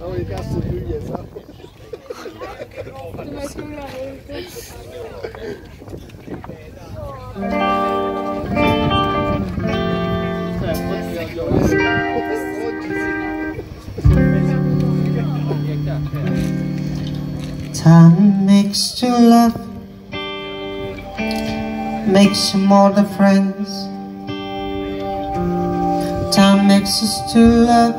Oh, il casse più gli esami. Time makes two love, makes more the friends. Time makes us to love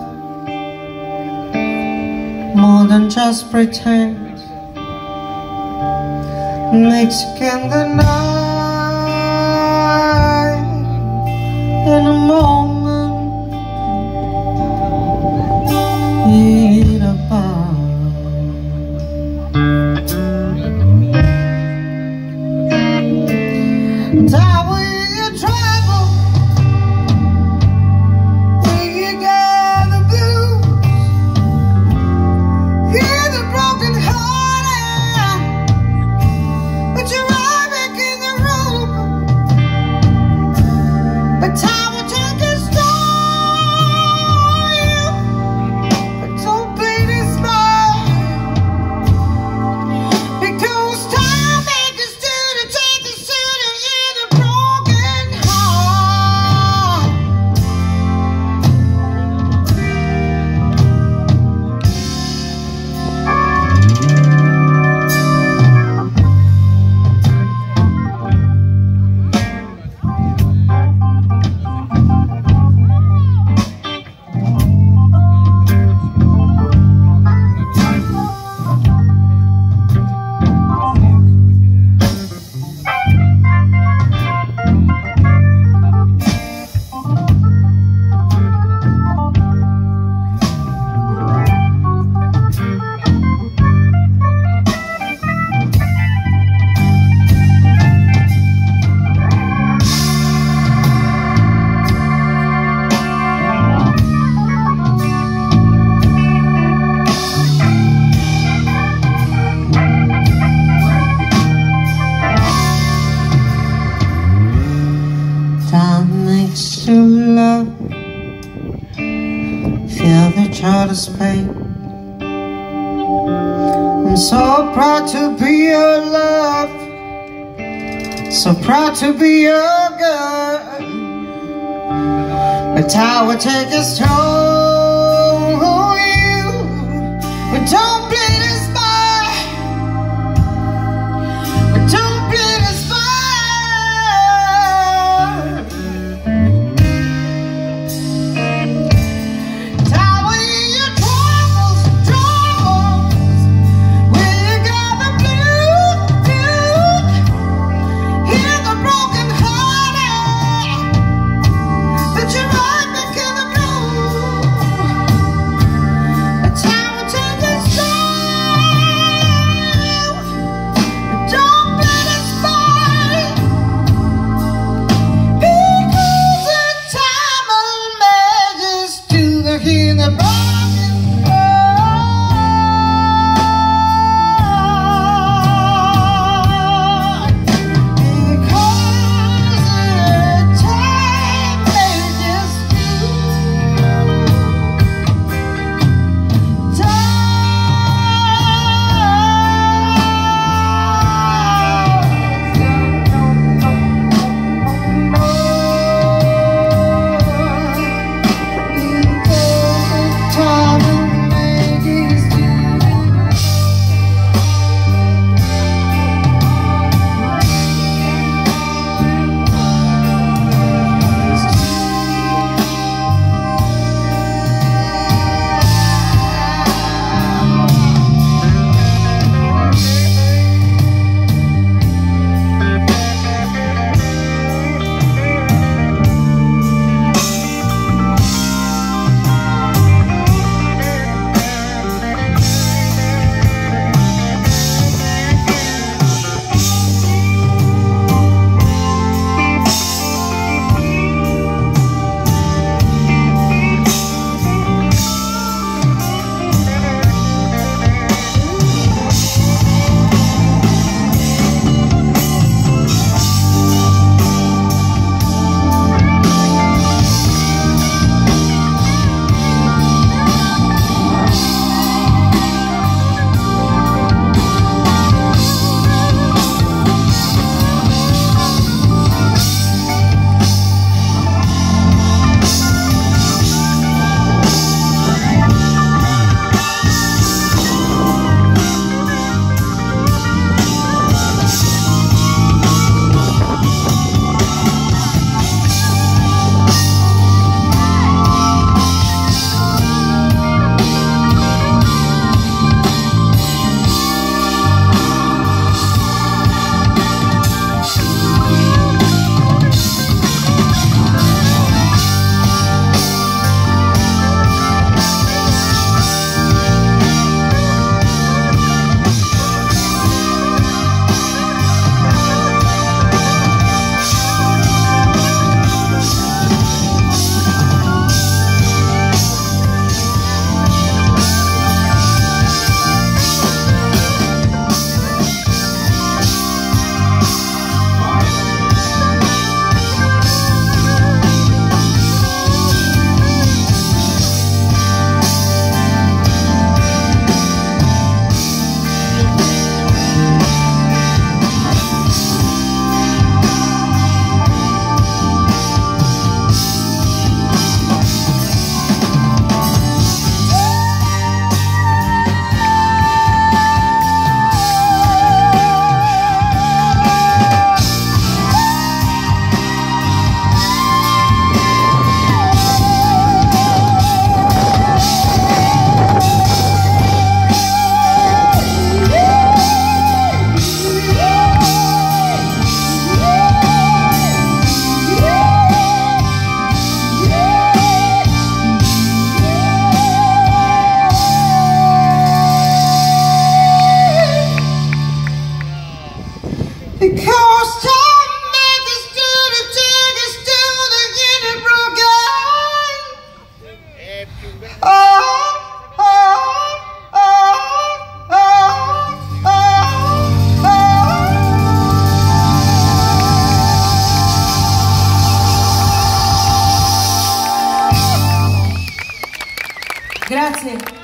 more than just pretend. Makes again the night in a moment in a bar. Time will you travel, will you get the blues, hear the broken hearted, but you're right back in the room. But time will take its toll, but don't be dismayed, because time makes us do to take us to the broken heart. Time makes you love, feel the child's pain. I'm so proud to be your love, so proud to be your girl. But time will take its toll, but don't bleed us by, but don't bleed us by. But you're right back in the blue. Grazie.